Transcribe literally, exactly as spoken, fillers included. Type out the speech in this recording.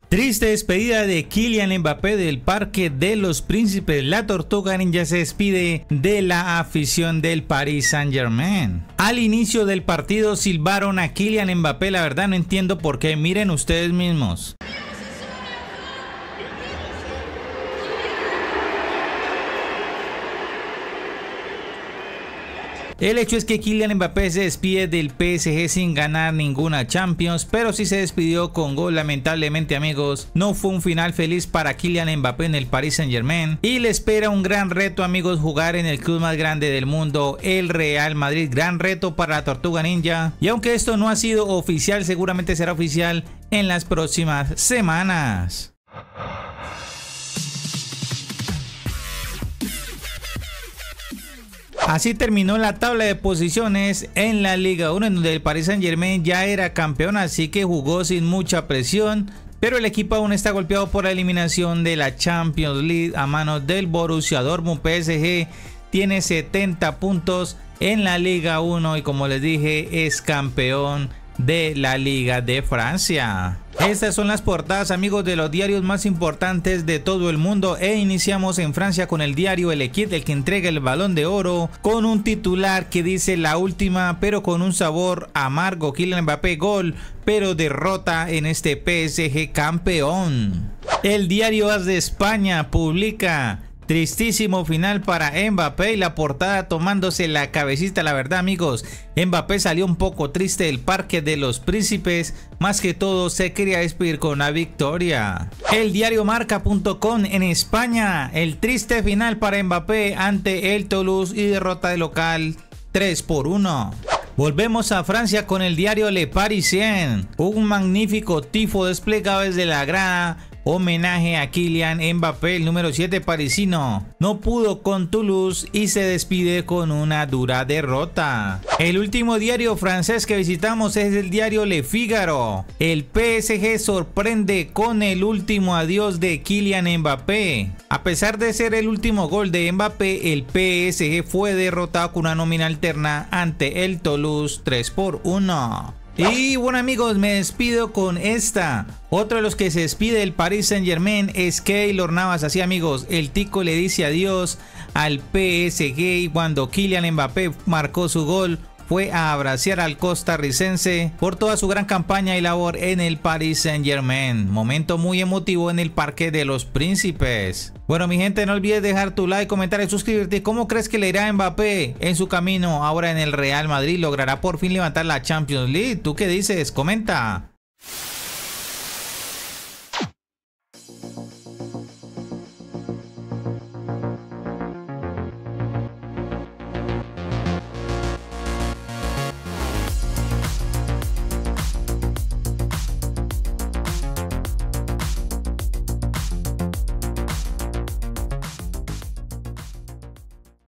Triste despedida de Kylian Mbappé del Parque de los Príncipes. La Tortuga Ninja se despide de la afición del Paris Saint-Germain. Al inicio del partido silbaron a Kylian Mbappé, la verdad no entiendo por qué, miren ustedes mismos. El hecho es que Kylian Mbappé se despide del P S G sin ganar ninguna Champions, pero sí se despidió con gol. Lamentablemente, amigos, no fue un final feliz para Kylian Mbappé en el Paris Saint-Germain y le espera un gran reto, amigos, jugar en el club más grande del mundo, el Real Madrid. Gran reto para la Tortuga Ninja, y aunque esto no ha sido oficial, seguramente será oficial en las próximas semanas. Así terminó la tabla de posiciones en la Liga uno, en donde el Paris Saint-Germain ya era campeón, así que jugó sin mucha presión, pero el equipo aún está golpeado por la eliminación de la Champions League a manos del Borussia Dortmund. P S G tiene setenta puntos en la Liga uno y, como les dije, es campeón de la Liga de Francia. Estas son las portadas, amigos, de los diarios más importantes de todo el mundo, e iniciamos en Francia con el diario El Equipe, el que entrega el Balón de Oro, con un titular que dice: la última pero con un sabor amargo. Kylian Mbappé gol pero derrota en este P S G campeón. El diario As de España publica: tristísimo final para Mbappé, y la portada tomándose la cabecita. La verdad, amigos, Mbappé salió un poco triste del Parque de los Príncipes, más que todo se quería despedir con una victoria. El diario Marca punto com en España: el triste final para Mbappé ante el Toulouse y derrota de local tres por uno. Volvemos a Francia con el diario Le Parisien: un magnífico tifo desplegado desde la grada, homenaje a Kylian Mbappé. El número siete parisino no pudo con Toulouse y se despide con una dura derrota. El último diario francés que visitamos es el diario Le Figaro. El P S G sorprende con el último adiós de Kylian Mbappé. A pesar de ser el último gol de Mbappé, el P S G fue derrotado con una nómina alterna ante el Toulouse tres por uno. Y bueno, amigos, me despido con esta. Otro de los que se despide del Paris Saint-Germain es Keylor Navas. Así, amigos, el tico le dice adiós al P S G, y cuando Kylian Mbappé marcó su gol fue a abrazar al costarricense por toda su gran campaña y labor en el Paris Saint-Germain. Momento muy emotivo en el Parque de los Príncipes. Bueno, mi gente, no olvides dejar tu like, comentar y suscribirte. ¿Cómo crees que le irá a Mbappé en su camino ahora en el Real Madrid? ¿Logrará por fin levantar la Champions League? ¿Tú qué dices? Comenta.